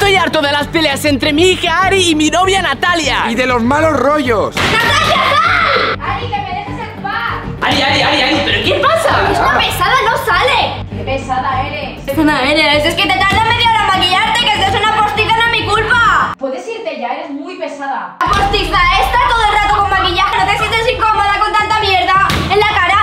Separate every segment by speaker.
Speaker 1: Estoy harto de las peleas entre mi hija Ari y mi novia Natalia.
Speaker 2: Y de los malos rollos.
Speaker 3: ¡Natalia, sal! ¡Ari, que me dejes en paz!
Speaker 1: Ari, ¿pero qué pasa?
Speaker 3: ¡Es una pesada, no sale! ¡Qué pesada eres! ¡Pesada eres! ¡Es que te tarda media hora en maquillarte! ¡Que seas una postiza, no es mi culpa!
Speaker 4: Puedes irte ya, eres muy pesada.
Speaker 3: La postiza esta todo el rato con maquillaje. ¿No te sientes incómoda con tanta mierda en la cara?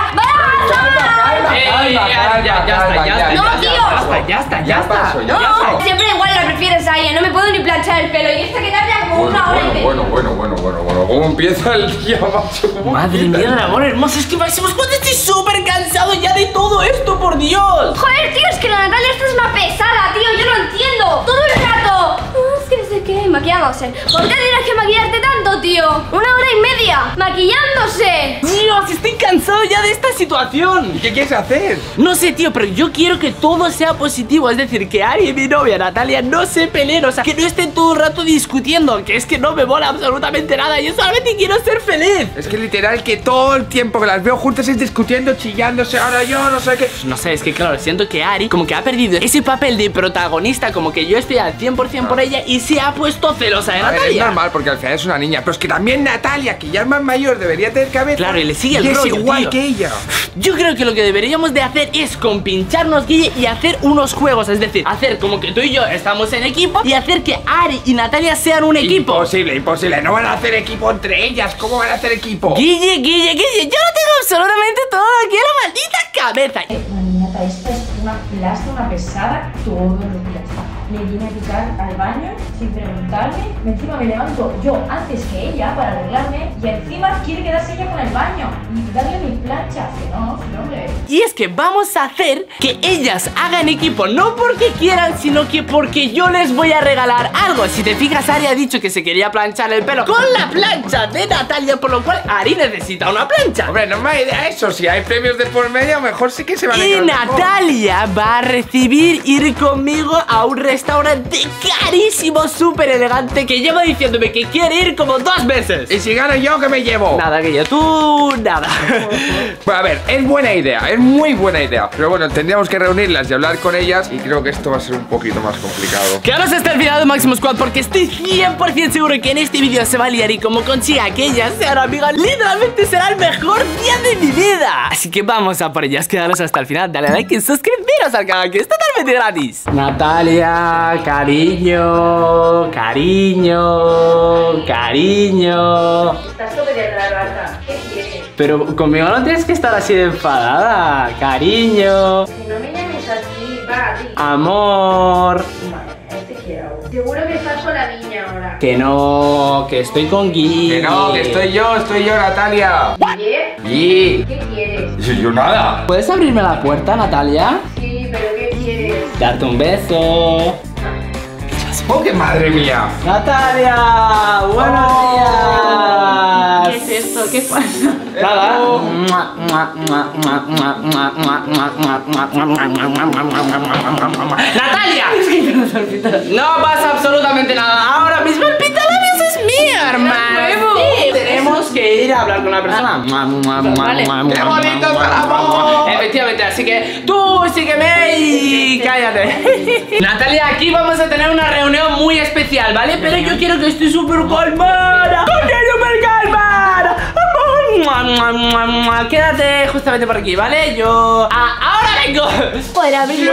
Speaker 1: Ya está.
Speaker 3: No, siempre igual la prefieres a ella. No me puedo ni planchar el pelo. Y esta que tarda como una hora y media.
Speaker 2: Bueno. ¿Cómo empieza el día, macho?
Speaker 1: Madre mía, del amor hermoso. Es que Máximos, cuando estoy súper cansado ya de todo esto, por Dios.
Speaker 3: Joder, tío, es que la Natalia esta es una pesada, tío. Yo no entiendo. Todo el rato. Es que no sé qué, maquillándose. ¿Por qué tienes que maquillarte tanto, tío? 1 hora y media maquillándose.
Speaker 1: Dios, estoy cansado ya de esta situación.
Speaker 2: ¿Qué quieres hacer?
Speaker 1: No sé, tío, pero yo quiero que todo sea positivo. Es decir, que Ari y mi novia Natalia no se peleen. O sea, que no estén todo el rato discutiendo. Que es que no me mola absolutamente nada. Yo solamente quiero ser feliz.
Speaker 2: Es que literal que todo el tiempo que las veo juntas es discutiendo, chillándose. Ahora yo no sé qué.
Speaker 1: No sé, es que claro, siento que Ari como que ha perdido ese papel de protagonista. Como que yo estoy al 100% por ella y se ha puesto celosa de Natalia.
Speaker 2: Es normal porque al final es una niña. Pero es que también Natalia, que ya es más mayor, debería tener cabeza.
Speaker 1: Claro, y le sigue el
Speaker 2: y
Speaker 1: rollo,
Speaker 2: es igual
Speaker 1: tío.
Speaker 2: que ella.
Speaker 1: Yo creo que lo que deberíamos de hacer es compincharnos, Guille, y hacer unos juegos. Es decir, hacer como que tú y yo estamos en equipo y hacer que Ari y Natalia sean un equipo.
Speaker 2: Imposible. No van a hacer equipo entre ellas. ¿Cómo van a hacer equipo?
Speaker 1: Guille, yo no tengo absolutamente todo aquí en la maldita cabeza.
Speaker 4: La niñata esta es una plasta, una pesada todos los días. Me viene a picar al baño sin preguntarme. Encima me levanto yo antes que ella para arreglarme. Y encima quiere quedarse ella con el baño y darle mi plancha. Que no, hombre.
Speaker 1: Y es que vamos a hacer que ellas hagan equipo, no porque quieran, sino que porque yo les voy a regalar algo. Si te fijas, Ari ha dicho que se quería planchar el pelo con la plancha de Natalia, por lo cual Ari necesita una plancha.
Speaker 2: Hombre, no me idea eso. Si hay premios de por medio, mejor sí que se van a
Speaker 1: Y
Speaker 2: ir.
Speaker 1: Natalia va a recibir ir conmigo a un restaurante carísimo, súper elegante, que lleva diciéndome que quiere ir como 2 veces.
Speaker 2: Y si gano yo, ¿qué me llevo?
Speaker 1: Nada, que yo, tú, nada.
Speaker 2: Pues a ver, es buena idea, es muy buena idea. Pero bueno, tendríamos que reunirlas y hablar con ellas. Y creo que esto va a ser un poquito más complicado.
Speaker 1: Quedaros hasta el final de Máximo Squad porque estoy 100% seguro que en este vídeo se va a liar. Y como consiga que ellas sean amigas, literalmente será el mejor día de mi vida. Así que vamos a por ellas, quedaros hasta el final. Dale like y suscribiros al canal, que es totalmente gratis. Natalia, cariño.
Speaker 4: Estás todo de raro, Arta. ¿Qué quieres?
Speaker 1: Pero conmigo no tienes que estar así de enfadada. Cariño,
Speaker 4: Que no me llames así, va, di.
Speaker 1: amor.
Speaker 4: Vale, te quiero. Seguro que estás con la niña ahora.
Speaker 1: Que no, que estoy con Guille.
Speaker 2: Que no, que estoy yo, Natalia.
Speaker 4: ¿Qué?
Speaker 2: Y
Speaker 4: ¿Qué quieres?
Speaker 2: yo nada.
Speaker 1: ¿Puedes abrirme la puerta, Natalia?
Speaker 4: Sí, pero ¿qué quieres?
Speaker 1: Darte un beso.
Speaker 2: Oh, que madre mía.
Speaker 1: Natalia, buenos días.
Speaker 4: ¿Qué es esto? ¿Qué pasa?
Speaker 1: Nada. Natalia, no pasa absolutamente nada. Ahora mismo el pintalabios es mío, hermano. Sí, tenemos que ir a hablar con una persona.
Speaker 4: Vale.
Speaker 2: ¡Qué bonito es el amor!
Speaker 1: Efectivamente, así que tú sígueme y cállate. Natalia, aquí vamos a tener una reunión muy especial, ¿vale? Pero yo quiero que estés súper calmada. ¡Súper calmada! Quédate justamente por aquí, ¿vale? Yo... ¡ahora vengo!
Speaker 3: Para abrirlo.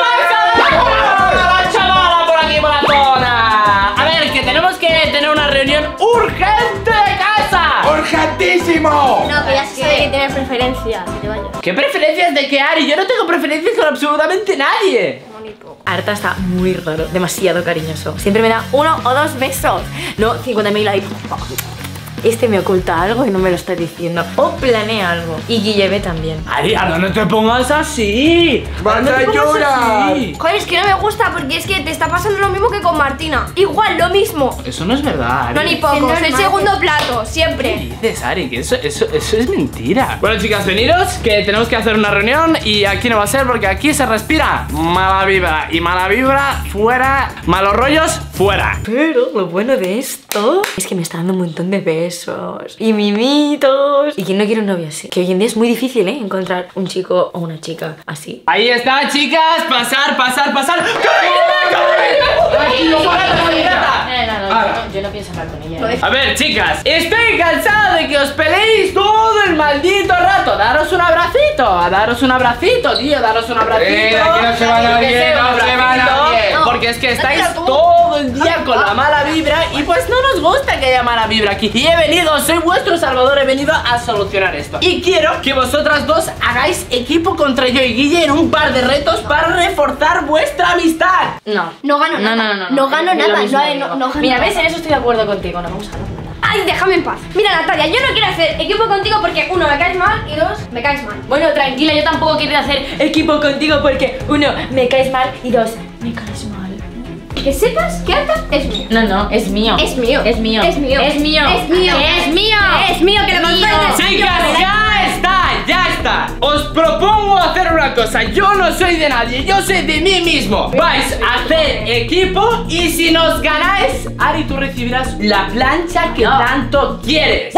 Speaker 1: ¡La chavala por aquí, por la zona! A ver, que tenemos que tener una reunión urgente de casa.
Speaker 2: ¡Urgentísimo!
Speaker 3: No, pero ya se sabe que tiene preferencias. Que te vayas.
Speaker 1: ¿Qué preferencias de qué, Ari? Yo no tengo preferencias con absolutamente nadie.
Speaker 5: Arta está muy raro, demasiado cariñoso. Siempre me da 1 o 2 besos. No, 50.000 ahí. Este me oculta algo y no me lo está diciendo. O planea algo. Y Guilleve también.
Speaker 1: Ari, ahora no te pongas así.
Speaker 2: ¡Vas
Speaker 1: No te
Speaker 2: a
Speaker 1: pongas
Speaker 2: llorar!
Speaker 1: así.
Speaker 3: Joder, es que no me gusta porque es que te está pasando lo mismo que con Martina. Igual, lo mismo.
Speaker 1: Eso no es verdad, Ari.
Speaker 3: No, ni poco. Es el segundo plato, siempre.
Speaker 1: ¿Qué dices, Ari? Que eso es mentira. Bueno, chicas, veniros, que tenemos que hacer una reunión. Y aquí no va a ser porque aquí se respira mala vibra. Y mala vibra fuera, malos rollos fuera.
Speaker 5: Pero lo bueno de esto es que me está dando un montón de besos y mimitos. ¿Y quién no quiere un novio así? Que hoy en día es muy difícil, encontrar un chico o una chica así.
Speaker 1: Ahí está, chicas. Pasar. ¡Cariño! ¡Cariño!
Speaker 5: pienso hablar con ella.
Speaker 1: A ver, chicas, estoy cansado de que os peleéis todo el maldito rato. Daros un abracito, tío, daros un abracito.
Speaker 2: Aquí no se va nadie, no se va nadie.
Speaker 1: Porque es que estáis todo el día con la mala vibra y pues no nos gusta que haya mala vibra aquí. Y he venido, soy vuestro salvador, he venido a solucionar esto. Y quiero que vosotras dos hagáis equipo contra yo y Guille en un par de retos para reforzar vuestra amistad.
Speaker 3: No gano nada. No gano nada. No gano.
Speaker 5: Mira, ves, en eso estoy de acuerdo contigo. No vamos a hablar.
Speaker 3: Ay, déjame en paz. Mira, Natalia, yo no quiero hacer equipo contigo porque uno, me caes mal y dos, me caes mal.
Speaker 5: Bueno, tranquila, yo tampoco quiero hacer equipo contigo porque uno, me caes mal y dos, me caes mal.
Speaker 3: Que sepas que Arta es mío.
Speaker 5: No, es mío.
Speaker 3: Es mío.
Speaker 5: Es mío.
Speaker 3: Es mío.
Speaker 5: Es mío.
Speaker 3: Es mío.
Speaker 5: Es mío.
Speaker 3: Es mío, que lo comprendes.
Speaker 1: Chicas, ya está. Os propongo hacer una cosa. Yo no soy de nadie, yo soy de mí mismo. Vais a hacer equipo y si nos ganáis, Ari, tú recibirás la plancha que tanto quieres.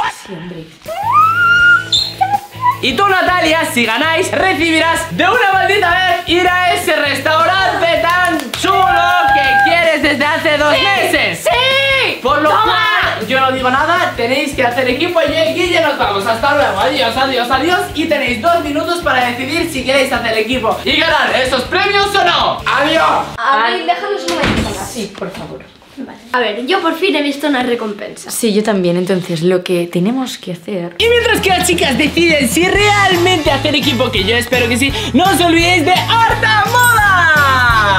Speaker 1: Y tú, Natalia, si ganáis, recibirás de una maldita vez ir a ese restaurante tan chulo que quieres desde hace 2 meses.
Speaker 5: ¡Sí!
Speaker 1: Por lo cual, yo no digo nada, tenéis que hacer equipo y yo y Guille nos vamos. Hasta luego, adiós. Y tenéis 2 minutos para decidir si queréis hacer equipo y ganar esos premios o no. ¡Adiós!
Speaker 3: A ver, déjanos un momentito más.
Speaker 5: Sí, por favor.
Speaker 3: Vale. A ver, yo por fin he visto una recompensa.
Speaker 5: Sí, yo también. Entonces, lo que tenemos que hacer...
Speaker 1: Y mientras que las chicas deciden si realmente hacer equipo, que yo espero que sí, no os olvidéis de Arta Moda.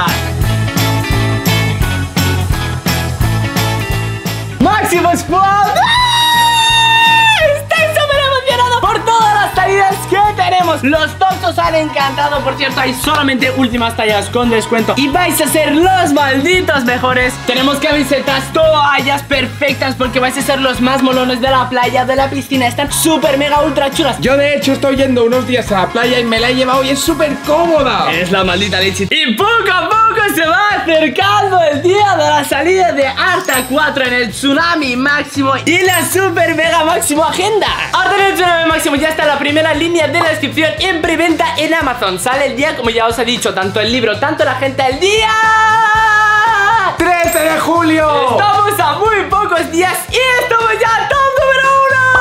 Speaker 1: Máximo Squad. Estoy súper emocionado por todas las salidas que tenemos. Los tops os han encantado. Por cierto, hay solamente últimas tallas con descuento y vais a ser los malditos mejores. Tenemos camisetas, toallas perfectas porque vais a ser los más molones de la playa, de la piscina. Están súper mega ultra chulas.
Speaker 2: Yo de hecho estoy yendo unos días a la playa y me la he llevado y es súper cómoda.
Speaker 1: Es la maldita leche. Y poco a poco se va acercando el día de la salida de Arta 4 en el Tsunami Máximo y la super mega máximo agenda. Arta en el Tsunami Máximo ya está en la primera línea de la descripción en preventa en Amazon. Sale el día, como ya os he dicho, tanto el libro, tanto la agenda, el día
Speaker 2: 13 de julio.
Speaker 1: Estamos a muy pocos días y estamos ya top número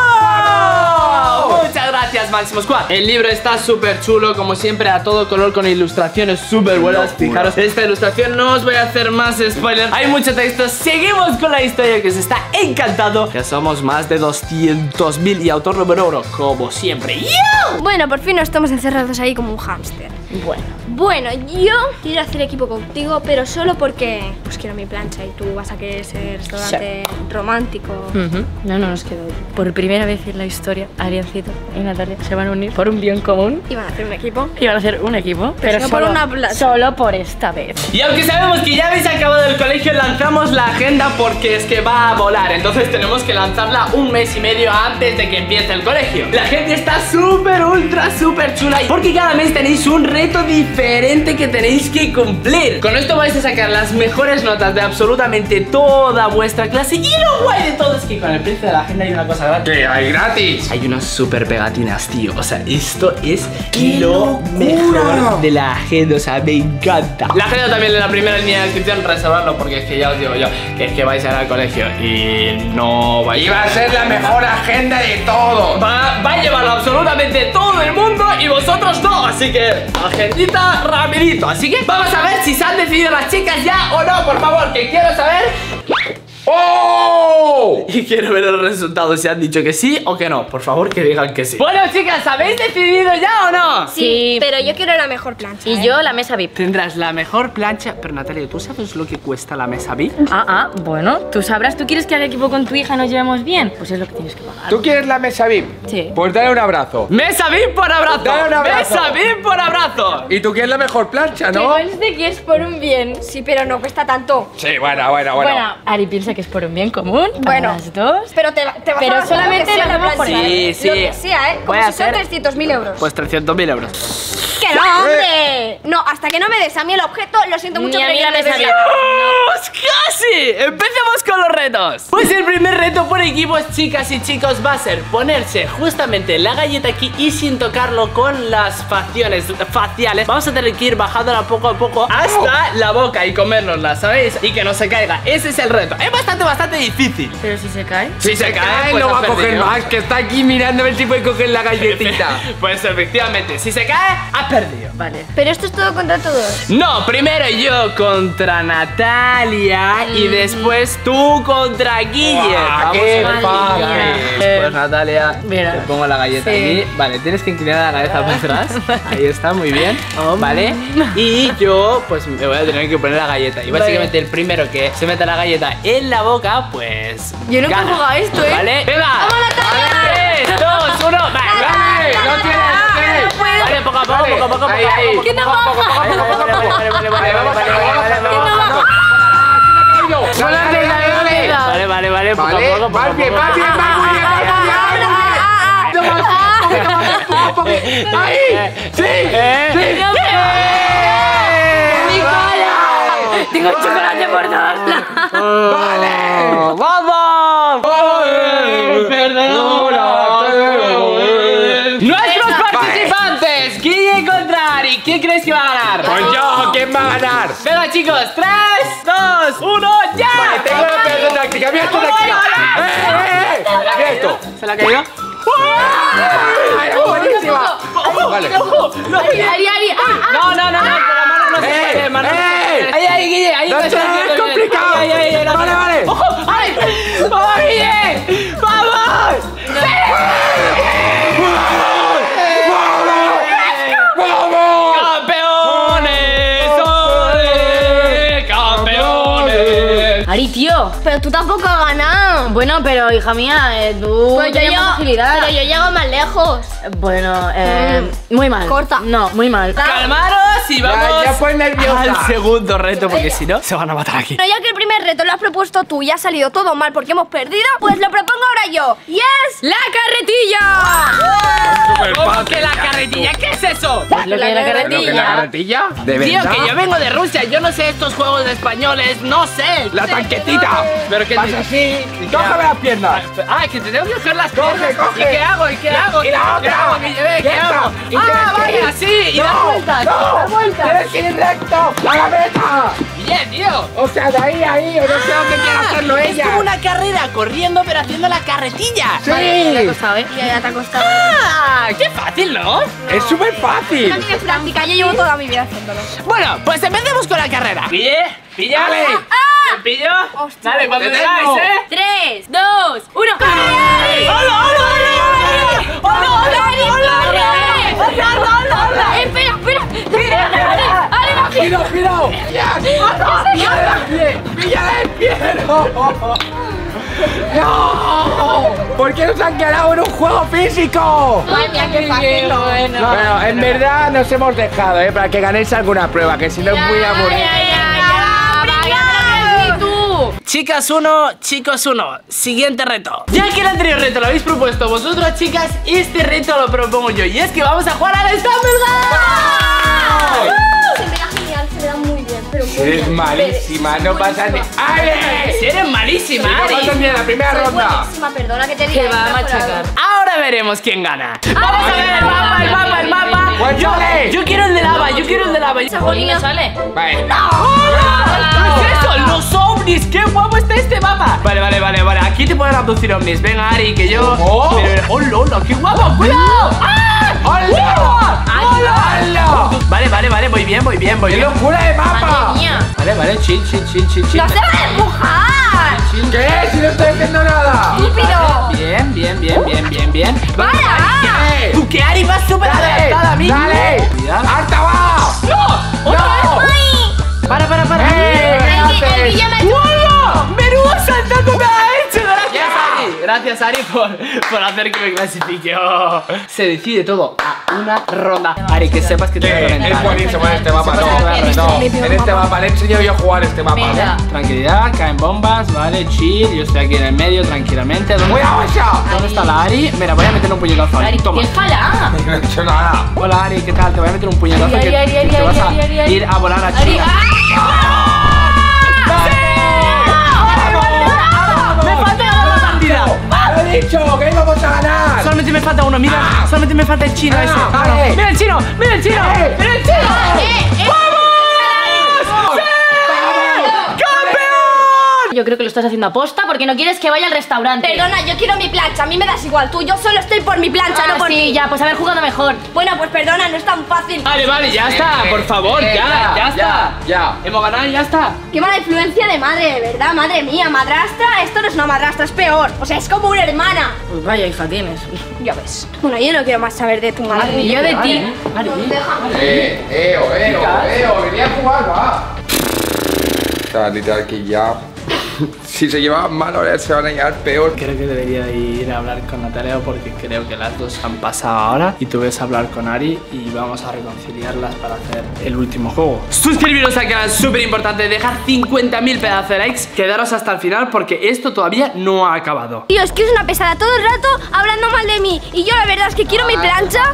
Speaker 1: 1. Muchas gracias, Máximo Squad. El libro está súper chulo, como siempre, a todo color, con ilustraciones súper buenas. Fijaros, esta ilustración no os voy a hacer más spoilers. Hay mucho texto. Seguimos con la historia que os está encantando. Ya somos más de 200.000 y autor número 1, como siempre. ¡Yo!
Speaker 3: Bueno, por fin no estamos encerrados ahí como un hámster. Bueno, yo quiero hacer equipo contigo, pero solo porque pues quiero mi plancha y tú vas a querer ser restaurante romántico.
Speaker 5: No nos queda hoy. Por primera vez en la historia, Ariancito y Natalia se van a unir por un bien común.
Speaker 3: Y van a hacer un equipo.
Speaker 5: Y van a hacer un equipo, pero
Speaker 3: no
Speaker 5: solo,
Speaker 3: por una plaza.
Speaker 5: Solo por esta vez.
Speaker 1: Y aunque sabemos que ya habéis acabado el colegio, lanzamos la agenda porque es que va a volar. Entonces tenemos que lanzarla 1 mes y medio antes de que empiece el colegio. La gente está súper, ultra, súper chula porque cada mes tenéis un reto diferente que tenéis que cumplir. Con esto vais a sacar las mejores notas de absolutamente toda vuestra clase. Y lo guay de todo es que con el precio de la agenda hay una cosa gratis.
Speaker 2: ¿Qué hay gratis?
Speaker 1: Hay unas súper pegatinas, tío. O sea, esto es lo mejor de la agenda. O sea, me encanta. La agenda también en la primera línea de descripción. Reservarlo porque es que ya os digo yo que es que vais a ir al colegio y no vais
Speaker 2: Y va a ser la mejor agenda de todo.
Speaker 1: Va a llevarlo absolutamente todo el mundo y vosotros no. Así que, agendita rapidito. Así que vamos a ver si se han decidido las chicas ya o no, por favor, que quiero saber.
Speaker 2: ¡Oh!
Speaker 1: Y quiero ver el resultado, si han dicho que sí o que no. Por favor, que digan que sí. Bueno, chicas, ¿habéis decidido ya o no?
Speaker 5: Sí.
Speaker 3: Pero yo quiero la mejor plancha.
Speaker 5: Y yo la mesa VIP.
Speaker 1: Tendrás la mejor plancha. Pero Natalia, ¿tú sabes lo que cuesta la mesa VIP?
Speaker 5: Bueno, tú sabrás. ¿Tú quieres que haga equipo con tu hija y nos llevemos bien? Pues es lo que tienes que pagar.
Speaker 2: ¿Tú quieres la mesa VIP?
Speaker 5: Sí.
Speaker 2: Pues dale un abrazo.
Speaker 1: ¡Mesa VIP por abrazo!
Speaker 2: Dale un abrazo.
Speaker 1: ¡Mesa VIP por abrazo!
Speaker 2: Y tú quieres la mejor plancha,
Speaker 5: Que
Speaker 2: ¿no?
Speaker 5: conste que es por un bien.
Speaker 3: Sí, pero no cuesta tanto.
Speaker 2: Sí, bueno.
Speaker 5: Bueno, Ari piensa que es por un bien común.
Speaker 3: Bueno.
Speaker 5: Las dos.
Speaker 3: Pero te vas
Speaker 5: Pero
Speaker 3: a
Speaker 5: solamente
Speaker 3: lo
Speaker 5: lo hacemos por
Speaker 1: Sí, sí.
Speaker 3: Lo que sea, ¿eh?
Speaker 1: Voy
Speaker 3: Como
Speaker 1: a
Speaker 3: si son
Speaker 1: hacer-
Speaker 3: 300.000 euros.
Speaker 1: Pues 300.000 euros.
Speaker 3: ¡Que no, hombre! No, hasta que no me des a mí el objeto, lo siento mucho,
Speaker 5: Ni a
Speaker 3: pero
Speaker 5: mí
Speaker 3: yo
Speaker 5: la
Speaker 3: no
Speaker 5: mesa
Speaker 3: te doy
Speaker 5: VIP.
Speaker 1: ¡Casi! Empecemos con los retos. Pues el primer reto por equipos, chicas y chicos, va a ser ponerse justamente la galleta aquí y sin tocarlo con las facciones faciales. Vamos a tener que ir bajándola poco a poco hasta la boca y comérnosla, ¿sabéis? Y que no se caiga. Ese es el reto. Es bastante difícil.
Speaker 5: Pero si se cae.
Speaker 2: Si se cae,
Speaker 1: pues
Speaker 2: no va a
Speaker 1: has
Speaker 2: coger
Speaker 1: perdido.
Speaker 2: más, que está aquí mirando a ver si puede coger la galletita.
Speaker 1: Pues efectivamente, si se cae, has perdido.
Speaker 5: Vale.
Speaker 3: Pero esto es todo contra todos.
Speaker 1: No, primero yo contra Natalia y después tú contra Guille.
Speaker 2: Guau,
Speaker 1: Vamos
Speaker 2: qué
Speaker 1: a ver
Speaker 2: fácil.
Speaker 1: quién gana. Pues Natalia,
Speaker 5: Mira.
Speaker 1: te pongo la galleta
Speaker 5: Sí.
Speaker 1: aquí. Vale, tienes que inclinar la cabeza para atrás. Ahí está, muy bien. Vale. Y yo, pues me voy a tener que poner la galleta. Y básicamente el primero que se meta la galleta en la boca, pues.
Speaker 5: Yo nunca he
Speaker 1: gana.
Speaker 5: jugado a esto, ¿eh?
Speaker 1: Vale, venga.
Speaker 3: ¡Vamos, Natalia!
Speaker 1: 3, 2, 1, vale.
Speaker 2: Dale, no tienes, no tienes.
Speaker 1: Vale, poco a poco,
Speaker 2: Vale,
Speaker 1: poco a poco,
Speaker 2: ahí,
Speaker 1: poco a
Speaker 2: ahí.
Speaker 1: poco.
Speaker 5: ¿Quién no baja?
Speaker 1: Vale, poco a
Speaker 2: Vale,
Speaker 1: poco, poco a
Speaker 2: vas bien,
Speaker 1: poco.
Speaker 2: vas bien, vas muy bien, vas muy bien. ¡Ahí! ¡Sí! ¡Sí!
Speaker 5: Tengo chocolate por todos lados.
Speaker 2: ¡Vale!
Speaker 1: ¡Vamos! ¡Nuestros participantes! Guille contra Ari. ¿Quién crees que va a ganar?
Speaker 2: Pues yo, ¿quién va a ganar?
Speaker 1: Venga, chicos, 3, 2, 1, ¡ya!
Speaker 2: Vale, tengo la peor táctica, mira esta táctica. Mira esto.
Speaker 1: ¿Se la ha caído?
Speaker 2: ¡Ay, es buenísima! Vale.
Speaker 5: Ari.
Speaker 1: No, con la mano no se puede, mano no se puede. Ahí, Guille, ahí
Speaker 2: No
Speaker 1: me está
Speaker 2: sé,
Speaker 1: haciendo
Speaker 2: es
Speaker 1: bien.
Speaker 2: complicado.
Speaker 1: Ahí, no
Speaker 2: Vale,
Speaker 1: sé.
Speaker 2: vale.
Speaker 1: ¡Ojo! ¡Ay! ¡Vamos, Guille! ¡Vamos!
Speaker 2: ¡Vamos!
Speaker 1: ¡Campeones! ¡Ole! ¡Campeones!
Speaker 5: Ari, tío.
Speaker 3: Pero tú tampoco has ganado.
Speaker 5: Bueno, pero hija mía, tú
Speaker 3: Pues yo
Speaker 5: tenías
Speaker 3: llego,
Speaker 5: más agilidad.
Speaker 3: pero yo llego más lejos.
Speaker 5: Bueno, muy mal.
Speaker 3: Corta.
Speaker 5: No, muy mal.
Speaker 1: Calmaros y vamos
Speaker 2: ya pues nerviosa.
Speaker 1: al segundo reto, porque si no, se van a matar aquí.
Speaker 3: Pero ya que el primer reto lo has propuesto tú y ha salido todo mal porque hemos perdido, pues lo propongo ahora yo. ¡Yes!
Speaker 5: ¡La carretilla!
Speaker 1: ¿Cómo que la carretilla? ¿Qué es eso?
Speaker 5: Lo que es la
Speaker 2: ¿Lo que es la
Speaker 5: carretilla.
Speaker 2: carretilla? ¿De
Speaker 1: Tío,
Speaker 2: verdad?
Speaker 1: que yo vengo de Rusia, yo no sé estos juegos de españoles, no sé.
Speaker 2: La tanquetita.
Speaker 1: Pero que
Speaker 2: Vas así, cógeme las piernas.
Speaker 1: Ah, que te tengo que coger las
Speaker 2: Coge,
Speaker 1: piernas.
Speaker 2: coge.
Speaker 1: ¿Y qué hago? ¿Y qué hago?
Speaker 2: Y la
Speaker 1: ¿Qué
Speaker 2: otra.
Speaker 1: hago? ¿Qué llevé? ¿Qué
Speaker 2: Ya está.
Speaker 1: hago?
Speaker 2: Y tienes
Speaker 1: Ah,
Speaker 2: que
Speaker 1: vale,
Speaker 2: ir.
Speaker 1: así. Y dar
Speaker 2: No,
Speaker 1: vueltas.
Speaker 2: no.
Speaker 1: Dar vueltas.
Speaker 2: Tienes que ir recto a la meta.
Speaker 1: Bien, tío.
Speaker 2: O sea, de ahí, o no sé dónde quiere hacerlo
Speaker 1: Es
Speaker 2: ella.
Speaker 1: como una carrera corriendo pero haciendo la carretilla.
Speaker 2: Sí.
Speaker 5: Me ha costado, ¿eh?
Speaker 3: Ya te ha costado.
Speaker 1: Ah, qué fácil, ¿no?
Speaker 2: Es súper
Speaker 3: No
Speaker 2: fácil.
Speaker 3: tienes práctica, yo llevo toda mi vida haciéndolo.
Speaker 1: Bueno, pues empecemos con la carrera. Pilla.
Speaker 2: Dale.
Speaker 1: ¿Me pillo?
Speaker 3: Hostia.
Speaker 1: Dale, cuando
Speaker 2: Te
Speaker 1: digáis,
Speaker 2: tengo.
Speaker 5: 3, 2, 1.
Speaker 1: ¡Hola!
Speaker 3: Espera.
Speaker 2: Giro. Píllale el pie. Píllale el pie. No. ¿Por qué nos han quedado en un juego físico?
Speaker 3: Madre mía, qué fácil.
Speaker 2: Bueno, en verdad nos hemos dejado, para que ganéis alguna prueba, que si no es muy aburrido.
Speaker 1: Chicas 1, chicos 1. Siguiente reto. Ya que el anterior reto lo habéis propuesto vosotras, chicas, este reto lo propongo yo. Y es que vamos a jugar al Stumble Guys.
Speaker 3: Se me da genial, se me da muy bien, pero muy
Speaker 2: Eres
Speaker 3: bien.
Speaker 2: malísima, no pasa ni. ¡Ale!
Speaker 1: Si eres malísima,
Speaker 2: No pasa
Speaker 1: Ari.
Speaker 2: ni en la primera
Speaker 3: Soy
Speaker 2: ronda.
Speaker 3: buenísima, perdona que te diga.
Speaker 5: Que va a
Speaker 3: he mejorado.
Speaker 5: machacar.
Speaker 1: Ahora veremos quién gana. Vamos a ver el mapa.
Speaker 2: Pues dale.
Speaker 1: Yo quiero el de lava, yo quiero el de lava.
Speaker 5: Jolín, no sale.
Speaker 2: Vale.
Speaker 1: ¿Qué es eso? Los ovnis. ¡Qué guapo está este mapa! Vale. Aquí te pueden abducir ovnis. Venga, Ari, que yo.
Speaker 2: Oh.
Speaker 1: Pero, ¡hola! ¡Qué guapo! ¡Cuidado! ¡Ah!
Speaker 2: ¡Hola! ¡Hola!
Speaker 1: Vale. Voy bien.
Speaker 2: ¡Qué locura de mapa!
Speaker 5: Madre mía.
Speaker 1: Vale. Chill.
Speaker 3: ¡No se va a empujar!
Speaker 2: ¿Qué? Si no estoy haciendo nada.
Speaker 3: ¡Estúpido!
Speaker 1: Bien.
Speaker 3: ¡Para!
Speaker 2: ¿Qué?
Speaker 1: Tú que Ari vas súper adelantada, amigo.
Speaker 2: ¡Dale!
Speaker 1: Cuidado.
Speaker 2: ¡Harta va!
Speaker 1: ¡No! ¡Otra
Speaker 2: ¡No!
Speaker 1: vez! Para.
Speaker 3: El Guille me ha hecho-
Speaker 1: ¡Wow! ¡Menudo saltando me ha hecho! Gracias, Ari, por hacer que me clasifique. Oh. Se decide todo a una ronda. Ari, que sepas que te voy a reventar.
Speaker 2: Es buenísimo en este mapa, no, en este mapa le he enseñado yo a jugar este mapa.
Speaker 5: Venga.
Speaker 1: Tranquilidad, caen bombas, vale, chill. Yo estoy aquí en el medio, tranquilamente.
Speaker 2: ¡Cuidado esa!
Speaker 1: ¿Dónde está la Ari? Mira, voy a meterle un puñetazo a Ari.
Speaker 5: Ari,
Speaker 1: Toma.
Speaker 5: ¿qué falla?
Speaker 2: No he hecho nada.
Speaker 1: Hola, Ari, ¿qué tal? Te voy a meter un puñetazo
Speaker 5: Ari,
Speaker 1: que
Speaker 5: Ari,
Speaker 1: te vas a
Speaker 5: Ari.
Speaker 1: ir a volar a
Speaker 5: Ari,
Speaker 1: China.
Speaker 5: ¡ah!
Speaker 1: solamente me falta uno, mira. Solamente me falta el chino ese. Mira el chino, mira el chino. Mira el chino.
Speaker 5: Yo creo que lo estás haciendo aposta porque no quieres que vaya al restaurante.
Speaker 3: Perdona, yo quiero mi plancha, a mí me das igual tú, yo solo estoy por mi plancha, no por
Speaker 5: sí,
Speaker 3: ti.
Speaker 5: ya, pues haber jugado mejor.
Speaker 3: Bueno, pues perdona, no es tan fácil.
Speaker 1: Vale, ya está, por favor, ya está.
Speaker 2: Ya.
Speaker 1: Hemos ganado y ya está.
Speaker 3: Qué mala influencia de madre, de verdad, madre mía, madrastra, esto no es una madrastra, es peor. O sea, es como una hermana.
Speaker 5: Pues vaya hija tienes.
Speaker 3: Ya ves. Bueno, yo no quiero más saber de tu madre.
Speaker 5: Ni yo de ti.
Speaker 2: Venía a jugar, va. Está literal que ya. Si se llevaban mal, ahora se van a llevar peor.
Speaker 1: Creo que debería ir a hablar con Natalia porque creo que las dos han pasado ahora. Y tú ves a hablar con Ari y vamos a reconciliarlas para hacer el último juego. Suscribiros al canal, súper importante. Dejar 50.000 pedazos de likes. Quedaros hasta el final porque esto todavía no ha acabado.
Speaker 3: Tío, es que es una pesada todo el rato hablando mal de mí. Y yo la verdad es que quiero mi plancha.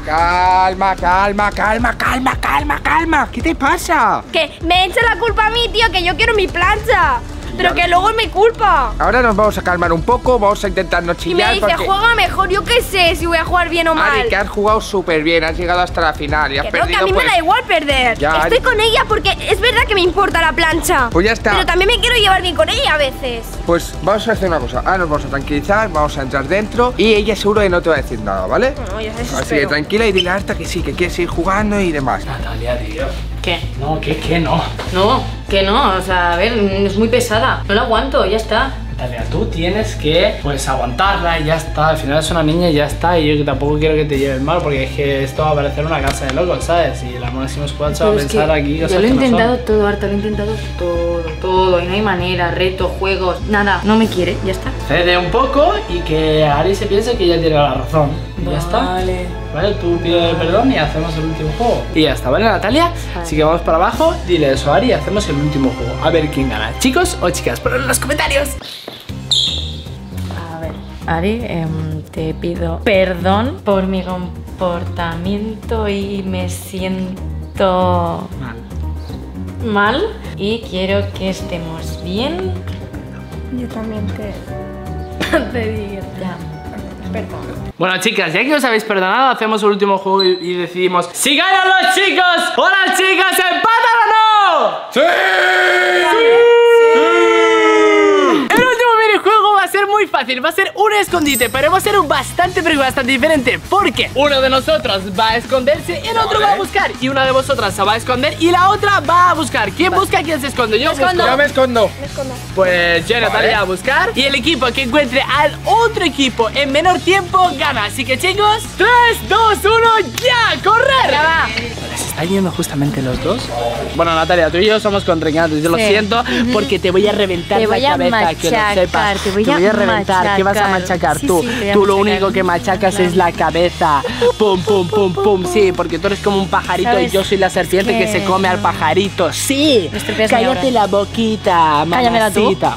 Speaker 2: Calma. ¿Qué te pasa?
Speaker 3: Que me echa la culpa a mí, tío, que yo quiero mi plancha. Pero que luego es mi culpa.
Speaker 2: Ahora nos vamos a calmar un poco, vamos a intentar no
Speaker 3: Y
Speaker 2: chillar.
Speaker 3: me dice, juega mejor, yo qué sé si voy a jugar bien o mal.
Speaker 2: Ari, que has jugado súper bien, has llegado hasta la final y has
Speaker 3: Que no,
Speaker 2: perdido.
Speaker 3: que a mí
Speaker 2: pues...
Speaker 3: me da igual perder.
Speaker 2: Ya,
Speaker 3: Estoy
Speaker 2: Ari.
Speaker 3: con ella porque es verdad que me importa la plancha.
Speaker 2: Pues ya está.
Speaker 3: Pero también me quiero llevar bien con ella a veces.
Speaker 2: Pues vamos a hacer una cosa, ahora nos vamos a tranquilizar, vamos a entrar dentro y ella seguro que no te va a decir nada, ¿vale?
Speaker 3: No, ya sé,
Speaker 2: Así que tranquila y dile a Arta que sí, que quieres ir jugando y demás.
Speaker 1: Natalia, tío.
Speaker 5: ¿Qué?
Speaker 1: No, que no.
Speaker 5: No, que no, o sea, a ver, es muy pesada. No la aguanto, ya está.
Speaker 1: Natalia, tú tienes que, pues, aguantarla y ya está. Al final es una niña y ya está. Y yo que tampoco quiero que te lleves mal porque es que esto va a parecer una casa de locos, ¿sabes? Y la Máximo Squad se va a pensar aquí cosas
Speaker 5: yo lo he
Speaker 1: que no son.
Speaker 5: intentado todo, Arta, lo he intentado todo. Y no hay manera, retos, juegos, nada. No me quiere, ya está.
Speaker 1: Cede un poco y que Ari se piense que ella tiene la razón. Y ya está. Vale, tú pide perdón y hacemos el último juego. Y ya está, ¿vale, Natalia? Así que vamos para abajo, dile eso a Ari y hacemos el último juego. A ver quién gana, chicos o chicas, ponlo en los comentarios.
Speaker 5: A ver, Ari, te pido perdón por mi comportamiento y me siento mal y quiero que estemos bien.
Speaker 3: Yo también te digo.
Speaker 5: Ya.
Speaker 3: Perdón.
Speaker 1: Bueno, chicas, ya que os habéis perdonado, hacemos el último juego y decidimos si ganan los chicos o las chicas, ¿empatan o no?
Speaker 2: ¡Sí!
Speaker 1: El último minijuego va a ser muy fácil, va a ser un escondite, pero va a ser bastante diferente porque uno de nosotros va a esconderse, el otro va a buscar y una de vosotras se va a esconder y la otra va a buscar. ¿Quién busca? ¿Quién se esconde? Yo busco.
Speaker 2: Yo me escondo.
Speaker 1: Pues yo, Natalia, a buscar. Y el equipo que encuentre al otro equipo en menor tiempo gana. Así que, chicos, 3, 2, 1, ¡ya! ¡Correr!
Speaker 5: Ya va.
Speaker 1: ¿Se está yendo justamente los dos? Bueno, Natalia, tú y yo somos contrincantes. Yo lo siento porque te voy a reventar
Speaker 5: Te
Speaker 1: la
Speaker 5: voy a
Speaker 1: cabeza, que lo
Speaker 5: machacar,
Speaker 1: sepas.
Speaker 5: te voy a
Speaker 1: reventar. ¿Qué vas a machacar
Speaker 5: Sí,
Speaker 1: tú?
Speaker 5: sí, te voy a
Speaker 1: Tú lo
Speaker 5: machacar.
Speaker 1: único que machacas
Speaker 5: Claro.
Speaker 1: es la cabeza. Pum, pum, pum, pum. Sí, porque tú eres como un pajarito y
Speaker 5: ¿Sabes?
Speaker 1: yo soy la serpiente que se come al pajarito. Sí.
Speaker 5: Me estropeas mi
Speaker 1: Cállate
Speaker 5: obra.
Speaker 1: la boquita,
Speaker 5: Cállamela tú.
Speaker 1: mamacita.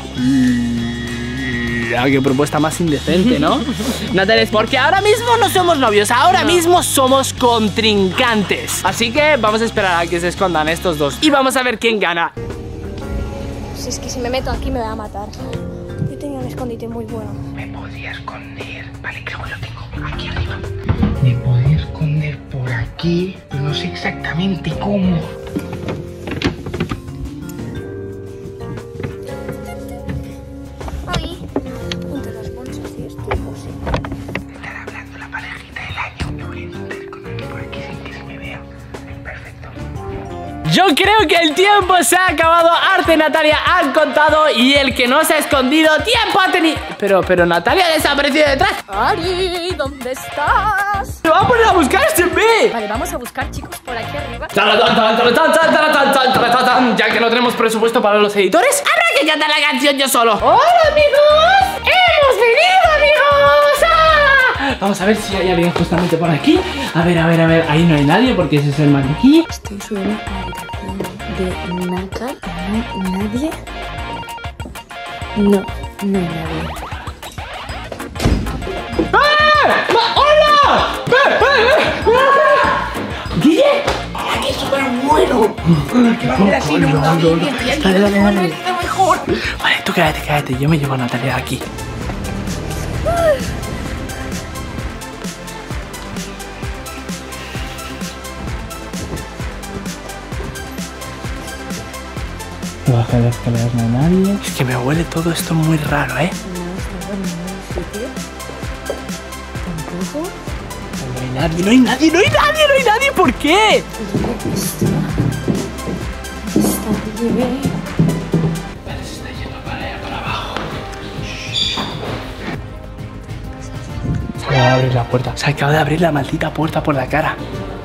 Speaker 1: Qué propuesta más indecente, ¿no? Natalia, porque ahora mismo no somos novios, ahora mismo somos contrincantes. Así que vamos a esperar a que se escondan estos dos y vamos a ver quién gana.
Speaker 3: Si es que si me meto aquí me va a matar. Yo tenía un escondite muy bueno.
Speaker 2: Me podía esconder. Vale, creo que lo tengo aquí arriba. Me podía esconder por aquí, pero no sé exactamente cómo.
Speaker 3: Ay, ponte las bolsas y esto, José.
Speaker 2: Están hablando la parejita del año. Me voy a intentar esconderme por aquí sin que se me vea. Perfecto.
Speaker 1: Yo creo que el tiempo se ha acabado. Arte y Natalia han contado y el que no se ha escondido tiempo ha tenido. Pero Natalia ha desaparecido detrás.
Speaker 3: Ari, ¿dónde estás?
Speaker 1: Se va a poner a buscar este B.
Speaker 3: Vale, vamos a buscar, chicos, por aquí arriba.
Speaker 1: Ya que no tenemos presupuesto para los editores, habrá que cantar la canción yo solo. ¡Hola, amigos! ¡Hemos venido, amigos! ¡Ah! Vamos a ver si hay alguien justamente por aquí. A ver. Ahí no hay nadie porque ese es el maniquí.
Speaker 5: Estoy subiendo a la habitación de Naka. ¿No hay nadie? No hay nadie.
Speaker 1: ¡Hola! ¡Guille! ¡Aquí es súper bueno! Dale. Vale, tú cállate. Yo me llevo a Natalia de aquí. Baja las escaleras, no hay nadie. Es que me huele todo esto muy raro, ¿eh?
Speaker 5: Tampoco.
Speaker 1: No hay nadie, no hay nadie, no hay nadie, no hay nadie. ¿Por qué? Vale, se está yendo para allá, para abajo. Se acaba de abrir la puerta. Se acaba de abrir la maldita puerta por la cara.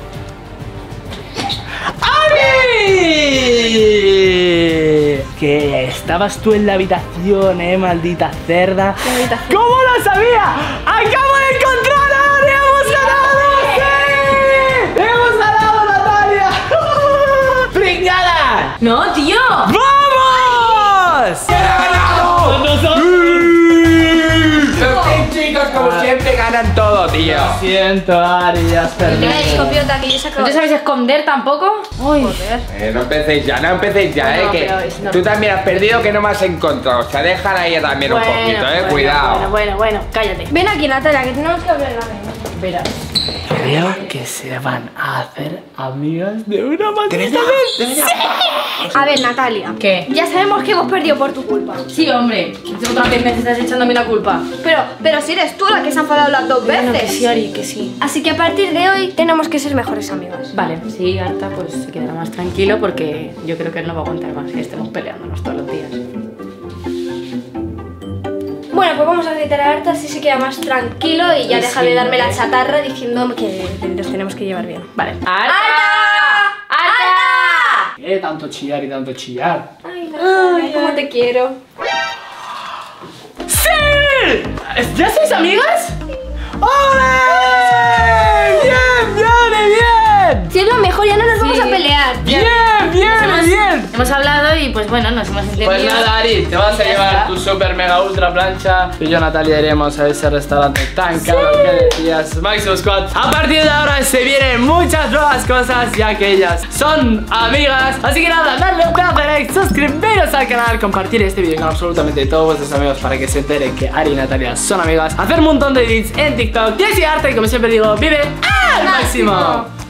Speaker 1: Que estabas tú en la habitación, maldita cerda. ¿Cómo lo sabía? ¡Acabo de encontrar a Ari! ¡Hemos ganado! ¡Sí! ¡Hemos ganado, Natalia! ¡Pringada!
Speaker 5: ¡No, tío!
Speaker 1: ¡Vamos! ¡He ganado! ¡Nosotros!
Speaker 2: Los chicos, como siempre, ganan todo, tío.
Speaker 1: Lo siento, Ari, has perdido.
Speaker 3: Escopiota, que yo saco.
Speaker 5: ¿No te sabes esconder tampoco? Uy.
Speaker 3: Joder.
Speaker 2: No empecéis ya, no empecéis ya,
Speaker 5: No,
Speaker 2: que
Speaker 5: pero es normal.
Speaker 2: tú también has perdido, que no me has encontrado. O sea, dejan a ella también un poquito, cuidado.
Speaker 5: Bueno, cállate.
Speaker 3: Ven aquí, Natalia, que tenemos que hablar la vez.
Speaker 5: Verás.
Speaker 1: Creo que se van a hacer amigas de una maldita vez.
Speaker 3: A ver, Natalia.
Speaker 5: ¿Qué?
Speaker 3: Ya sabemos que hemos perdido por tu culpa.
Speaker 5: Sí, hombre. Otra vez me estás echando a mí la culpa.
Speaker 3: Pero si eres tú la que se ha enfadado las dos
Speaker 5: Bueno,
Speaker 3: veces.
Speaker 5: que sí, Ari, que sí.
Speaker 3: Así que a partir de hoy tenemos que ser mejores amigas.
Speaker 5: Vale, sí, Arta pues se quedará más tranquilo porque yo creo que él no va a aguantar más que estemos peleándonos todos los días.
Speaker 3: Bueno, pues vamos a gritar a Arta así se queda más tranquilo y ya deja de darme la chatarra diciendo que nos tenemos que llevar bien.
Speaker 5: Vale.
Speaker 3: ¡Arta!
Speaker 1: Tanto chillar y tanto chillar.
Speaker 3: Ay, Natalia, ¿cómo te quiero?
Speaker 1: ¡Sí! ¿Ya sois amigas? ¡Ole! ¡Bien, bien!
Speaker 3: Si es lo mejor, ya no nos vamos a pelear.
Speaker 1: ¡Bien, bien!
Speaker 5: Hemos hablado y pues bueno, nos hemos entendido.
Speaker 1: Pues nada, Ari, te vas a
Speaker 5: Ya
Speaker 1: llevar
Speaker 5: está.
Speaker 1: tu super mega ultra plancha. Y yo, Natalia, iremos a ese restaurante tan caro que decías, Maximum Squad. A partir de ahora se vienen muchas nuevas cosas, ya que ellas son amigas. Así que nada, dadle un pedazo de like, suscribiros al canal, compartir este vídeo con absolutamente todos vuestros amigos para que se enteren que Ari y Natalia son amigas. Hacer un montón de edits en TikTok. Y así arte, y como siempre digo, vive al máximo.